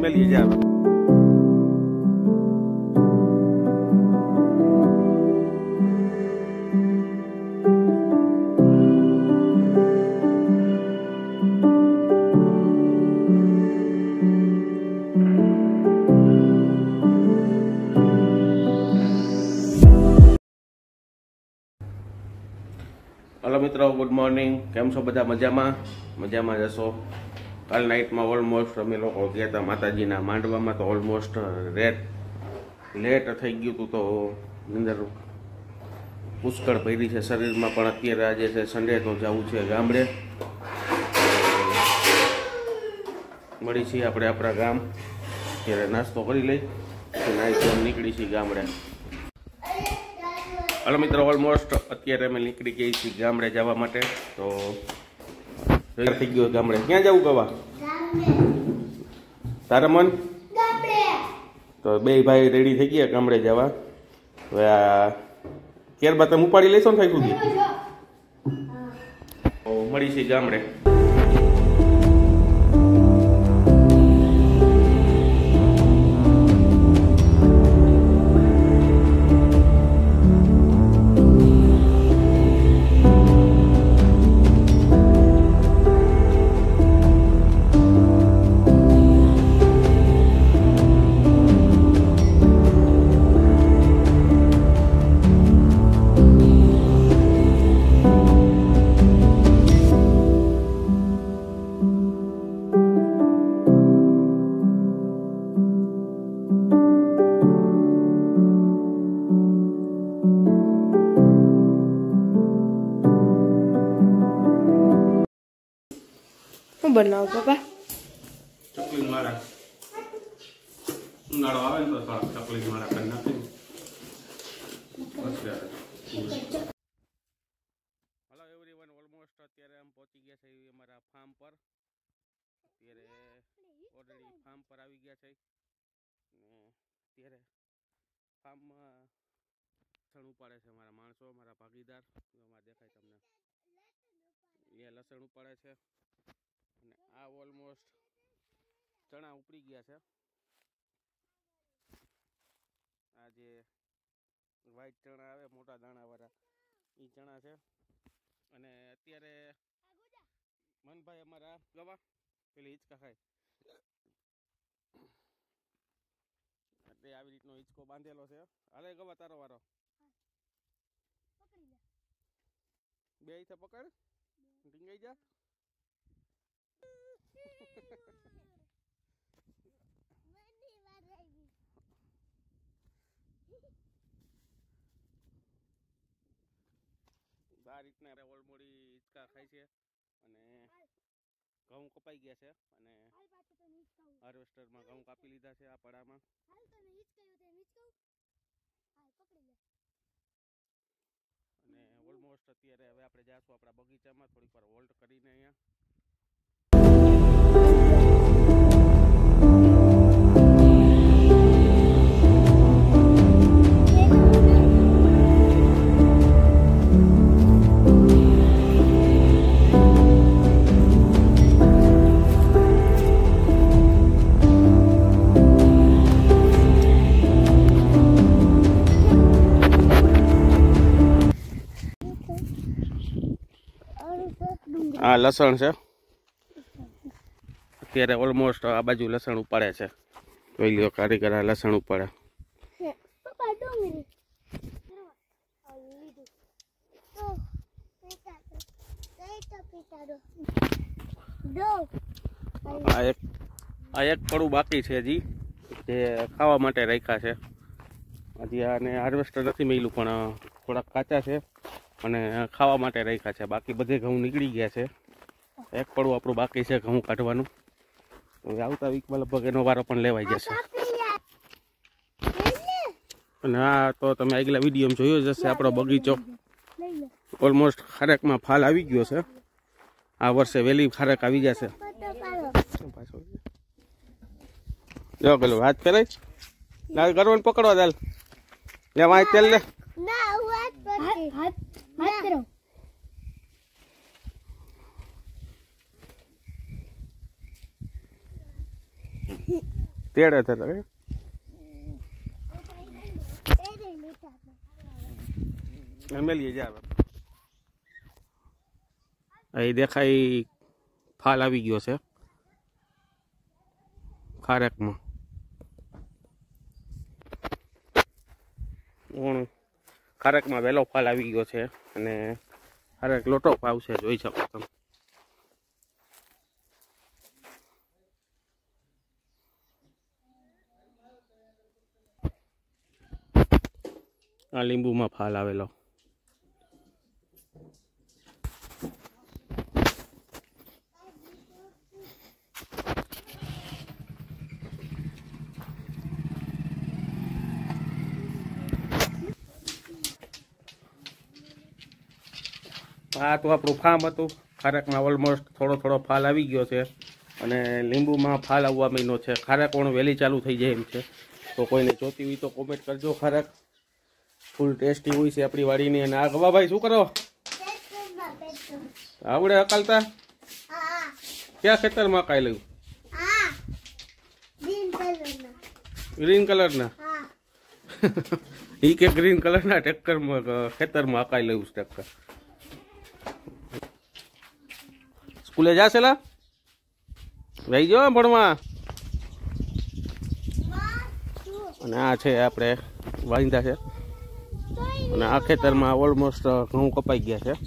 Family જ આવે. Hello मित्रों, गुड मॉर्निंग. केम छो बधा? मजामां? मजामां जशो. काल नाइट में ऑलमोस्ट अमे लोको गया था माताजीना मांडवामां, तो ऑलमोस्ट लेट थई गयुं हतुं, तो निंदर पुष्कळ पड़ी है शरीर में. पण अत्यारे आज छे सन्डे, तो जवुं छे गामडे. मळी छीए आपणे आपणा गाम. त्यारे नास्तो करी लई, नाई धोईने નીકળી છીએ गामडे. हेलो मित्रों, ऑलमोस्ट अत्यारे अमे નીકળી गई छी गामडे जवा माटे. तो तैयार थई गयो गामडे. क्यां जावुं कवा? तारा मन गामडे. तो बे भाई रेडी थई गया गामडे जवा. હવે આ કેરબા તમે ઉપાડી લેશો ને થઈ સુધી? તો મળી છે ગામડે. શું બનાવો પપ્પા? ચકલી મારા ઉનાળો આવે ને તો થોડા ચકલી મારા કરી નાખી. हेलो एवरीवन, ऑलमोस्ट અત્યારે हम पहुंची गया છે અમારા ફાર્મ પર. અત્યારે ઓલરેડી ફાર્મ પર આવી ગયા છે ને અત્યારે ફાર્મમાં લસણ ઉપાડે છે મારા માણસો, મારા ભાગીદાર. એમાં દેખાય તમને એ લસણ ઉપાડે છે. અને આ ઓલમોસ્ટ ચણા ઉપડી ગયા છે. આ જે વ્હાઈટ ચણા આવે મોટા દાણાવાળા, એ ચણા છે. અને અત્યારે મનભાઈ અમારા ગવા પેલી હિંચકા ખાય એટલે આવી રીતનો હિંચકો બાંધેલો છે. હાલે ગવા તારો વારો. બે હાથે પકડ, ઢીંગાઈ જા. આ રીતના ઓલમોડી હિંચકા ખાય છે. અને ઘઉં કપાઈ ગયા છે અને હાર્વેસ્ટરમાં ઘઉં કાપી લીધા છે આ પડામાં. અને ઓલમોસ્ટ અત્યારે હવે આપણે જાશું આપણા બગીચામાં થોડીક વાર હોલ્ડ કરીને અહીંયા. આ લસણ છે. અત્યારે ઓલમોસ્ટ આ બાજુ લસણ ઉપાડે છે. જોઈ લ્યો કારીગર આ લસણ ઉપાડે. આ એક પડું બાકી છે હજી, જે ખાવા માટે રાખ્યા છે. હજી આને હાર્વેસ્ટર નથી મળ્યું, પણ થોડાક કાચા છે અને ખાવા માટે રાખ્યા છે. બાકી બધે ઘઉં નીકળી ગયા છે. એક પડું આપણું બાકી છે ઘઉં કાઢવાનું. હવે આવતા વીકમાં લગભગ એનો વારો પણ લેવાઈ જશે. અને આ તો તમે આગલા વિડીયોમાં જોયો જ હશે આપણો બગીચો. ઓલમોસ્ટ ખારેકમાં ફાલ આવી ગયો છે. આ વર્ષે વહેલી ખારેક આવી જશે. જો પેલું હાથ ફેરાય ના કરવાનું પકડવા ચાલ લે વાય તેલ લે ના હાથ કરો તેડે છે મેલીએ જ આવે અહીં દેખાય ફાલ આવી ગયો છે ખારેકમાં ખારેકમાં વહેલો ફાલ આવી ગયો છે અને ખારેક લોટો ભાવ છે જોઈ શકો તમે આ લીંબુમાં ફાલ આવેલો આ તો આપણું ફાર્મ હતું ખારેકમાં ઓલમોસ્ટ થોડો ફાલ આવી ગયો છે અને લીંબુમાં ફાલ આવવા મહિનો છે ખારેક પણ વહેલી ચાલુ થઈ જાય એમ છે તો કોઈને જોતી હોય તો કોમેન્ટ કરજો ખારેક ફૂલ ટેસ્ટી હોય છે આપણી વાડીની અને આ ગવાભાઈ શું કરો આવડે અકાલતા ક્યાં ખેતરમાં કાઈ લઉં ગ્રીન કલરના ઈ કે ગ્રીન કલરના ટ્રેક્ટરમાં ખેતરમાં અકાઈ લઉં ટ્રેક્ટર સ્કૂલે જાશેલા રહી જાઓ ભણવા અને આ છે આપણે વાંદા છે અને આ ખેતરમાં ઓલમોસ્ટ ઘઉં કપાઈ ગયા છે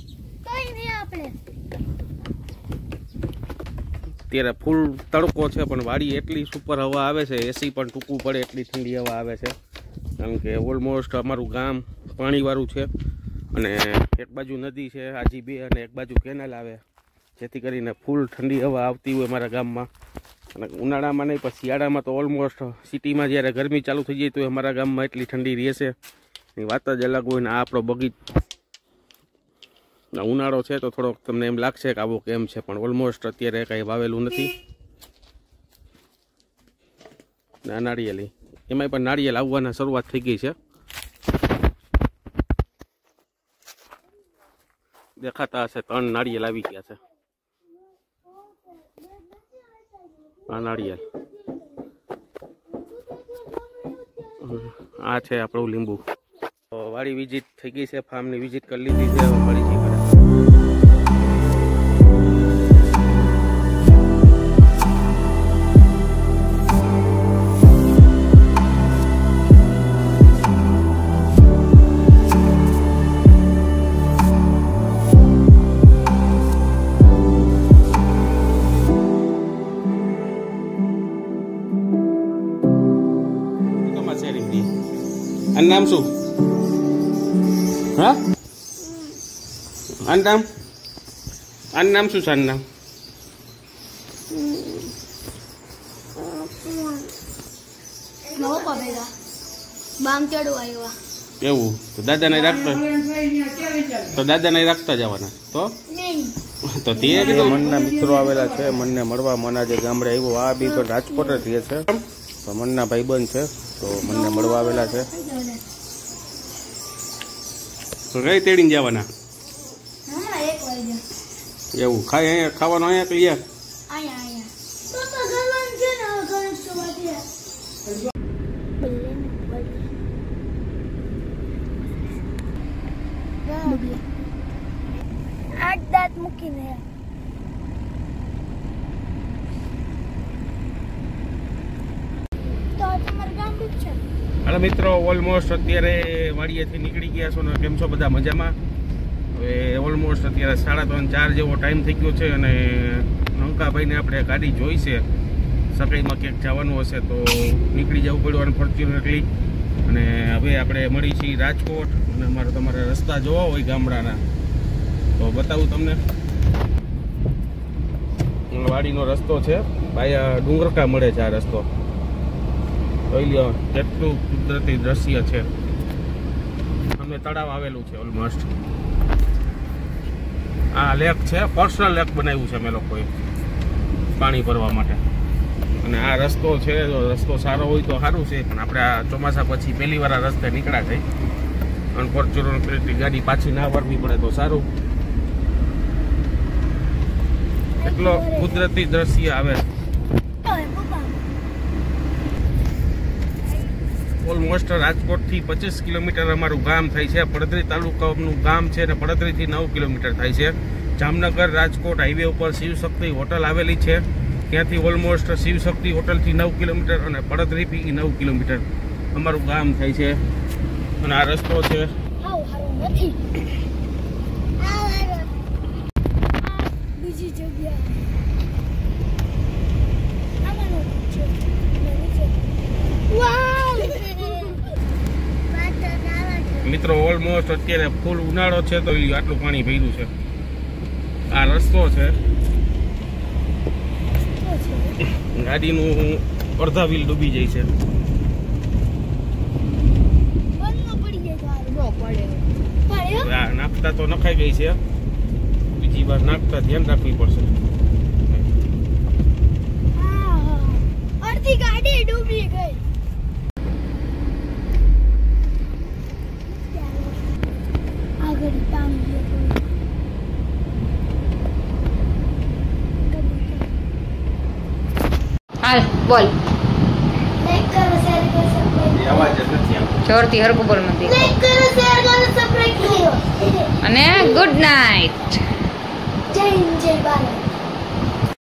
અત્યારે ફૂલ તડકો છે પણ વાડી એટલી સુપર હવા આવે છે એસી પણ ટૂંકું પડે એટલી ઠંડી હવા આવે છે કારણ કે ઓલમોસ્ટ અમારું ગામ પાણીવાળું છે અને એક બાજુ નદી છે આજી બે અને એક બાજુ કેનાલ આવે જેથી કરીને ફૂલ ઠંડી હવા આવતી હોય અમારા ગામમાં અને ઉનાળામાં નહીં પણ શિયાળામાં તો ઓલમોસ્ટ સિટીમાં જ્યારે ગરમી ચાલુ થઈ જાય તો અમારા ગામમાં એટલી ઠંડી રહેશે એની વાત જ અલગ હોય ને આ આપણો ઉનાળો છે તો થોડોક તમને એમ લાગશે કે આવો કેમ છે પણ ઓલમોસ્ટ અત્યારે કાંઈ વાવેલું નથી ના નાળિયેલી એમાંય પણ નાળિયેર આવવાના શરૂઆત થઈ ગઈ છે દેખાતા હશે 3 નાળિયેર આવી ગયા છે આ નાળિયેર આ છે આપણું લીંબુ વાડી વિઝિટ થઈ ગઈ છે ફાર્મની વિઝિટ કરી લીધી છે મળી જઈ આનું નામ શું હા આનું નામ શું છે આનું નામ એવું તો દાદાને રાખતા જવાના તો તે મનના મિત્રો આવેલા છે મનને મળવા મના જે ગામડે આવ્યો આ બી પણ રાજકોટ જ રહે છે તો મનના ભાઈબંધ છે તો મને મળવા આવેલા છે તો કઈ તેડીને જવાના એવું ખાય અહીંયા ખાવાનું અહીંયા ક્લિયર દાંત મૂકીને હાલો મિત્રો ઓલમોસ્ટ અત્યારે વાડીએથી નીકળી ગયા છો ને કેમ છો બધા મજામાં હવે ઓલમોસ્ટ અત્યારે 3:30-4 જેવો ટાઈમ થઈ ગયો છે અને નંકાભાઈને આપણે ગાડી જોઈશે સકાઈમાં ક્યાંક જવાનું હશે તો નીકળી જવું પડ્યું અને ફોર્ચ્યુનરલી અને હવે આપણે મળી છીએ રાજકોટ અને તમારે રસ્તા જોવા હોય ગામડાના તો બતાવું તમને વાડીનો રસ્તો છે ભાઈ ડુંગરકા મળે છે આ રસ્તો જોઈ લ્યો કેટલું કુદરતી દ્રશ્ય છે અમને તળાવ આવેલું છે ઓલમોસ્ટ આ લેક છે પર્સનલ લેક બનાવ્યું છે અમે લોકોએ પાણી ભરવા માટે અને આ રસ્તો છે રસ્તો સારો હોય તો સારું છે પણ આપણે આ ચોમાસા પછી પહેલી વાર આ રસ્તે નીકળ્યા થઈ અને ફોર્ચ્યુનર ગાડી પાછી ના વળવી પડે તો સારું એટલો કુદરતી દ્રશ્ય આવે ઓલમોસ્ટ રાજકોટથી 25 કિલોમીટર અમારું ગામ થાય છે. પડદરી તાલુકાનું ગામ છે અને પડદરીથી 9 કિલોમીટર થાય છે. જામનગર રાજકોટ હાઈવે ઉપર શિવશક્તિ હોટલ આવેલી છે. ત્યાંથી ઓલમોસ્ટ શિવશક્તિ હોટલથી 9 કિલોમીટર અને પડદરીથી 9 કિલોમીટર અમારું ગામ થાય છે. અને આ રસ્તો છે. બીજી જગ્યા મિત્રો ઓલમોસ્ટ અત્યારે ફૂલ ઉનાળો છે તો આટલું પાણી ભર્યું છે. આ રસ્તો છે. ગાડીનું અડધા વ્હીલ ડૂબી જાય છે. નાખતા તો નખાઈ ગઈ છે. બીજી વાર નાખતા ધ્યાન રાખવી પડશે. અડધી ગાડી ડૂબી ગઈ. આગળ પાણી હાલ બોલ. લાઈક કરો, શેર કરો, સબસ્ક્રાઇબ અવાજ જ નથી આવતો. જોરથી હરકું બોલ નથી. લાઈક કરો, શેર કરો, સબસ્ક્રાઇબ કરો. અને ગુડ નાઇટ. જય હિન્દ, જય ભારત.